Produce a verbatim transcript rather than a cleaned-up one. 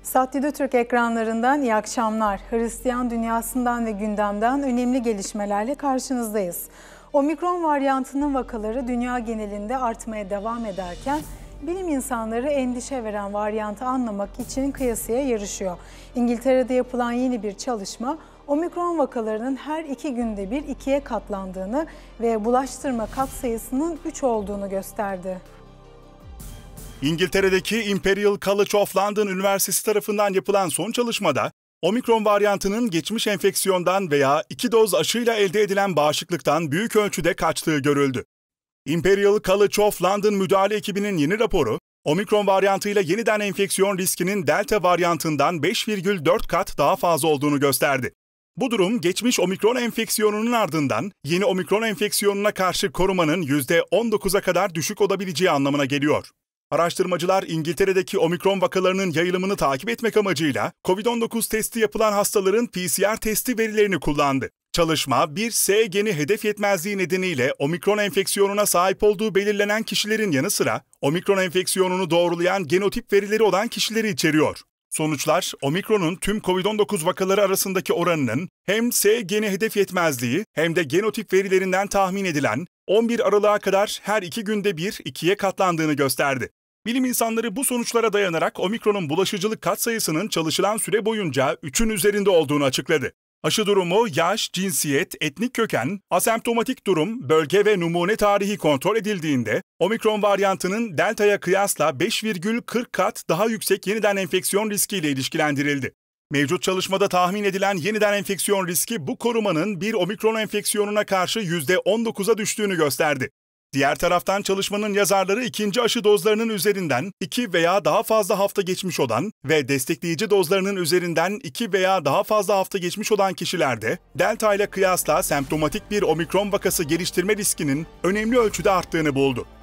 Saatli Türk ekranlarından iyi akşamlar. Hristiyan dünyasından ve gündemden önemli gelişmelerle karşınızdayız. Omikron varyantının vakaları dünya genelinde artmaya devam ederken bilim insanları endişe veren varyantı anlamak için kıyasıya yarışıyor. İngiltere'de yapılan yeni bir çalışma Omikron vakalarının her iki günde bir ikiye katlandığını ve bulaştırma katsayısının üç olduğunu gösterdi. İngiltere'deki Imperial College of London Üniversitesi tarafından yapılan son çalışmada, Omikron varyantının geçmiş enfeksiyondan veya iki doz aşıyla elde edilen bağışıklıktan büyük ölçüde kaçtığı görüldü. Imperial College of London müdahale ekibinin yeni raporu, Omikron varyantıyla yeniden enfeksiyon riskinin Delta varyantından beş virgül dört kat daha fazla olduğunu gösterdi. Bu durum, geçmiş Omikron enfeksiyonunun ardından yeni Omikron enfeksiyonuna karşı korumanın yüzde on dokuza kadar düşük olabileceği anlamına geliyor. Araştırmacılar İngiltere'deki Omikron vakalarının yayılımını takip etmek amacıyla kovid on dokuz testi yapılan hastaların P C R testi verilerini kullandı. Çalışma, bir S geni hedef yetmezliği nedeniyle Omikron enfeksiyonuna sahip olduğu belirlenen kişilerin yanı sıra Omikron enfeksiyonunu doğrulayan genotip verileri olan kişileri içeriyor. Sonuçlar, Omikron'un tüm kovid on dokuz vakaları arasındaki oranının hem S geni hedef yetmezliği hem de genotip verilerinden tahmin edilen on bir Aralık'a kadar her iki günde bir ikiye katlandığını gösterdi. Bilim insanları bu sonuçlara dayanarak Omikron'un bulaşıcılık katsayısının çalışılan süre boyunca üçün üzerinde olduğunu açıkladı. Aşı durumu, yaş, cinsiyet, etnik köken, asemptomatik durum, bölge ve numune tarihi kontrol edildiğinde Omikron varyantının Delta'ya kıyasla beş virgül kırk kat daha yüksek yeniden enfeksiyon riskiyle ilişkilendirildi. Mevcut çalışmada tahmin edilen yeniden enfeksiyon riski bu korumanın bir Omikron enfeksiyonuna karşı yüzde on dokuza düştüğünü gösterdi. Diğer taraftan çalışmanın yazarları ikinci aşı dozlarının üzerinden iki veya daha fazla hafta geçmiş olan ve destekleyici dozlarının üzerinden iki veya daha fazla hafta geçmiş olan kişilerde Delta ile kıyasla semptomatik bir Omikron vakası geliştirme riskinin önemli ölçüde arttığını buldu.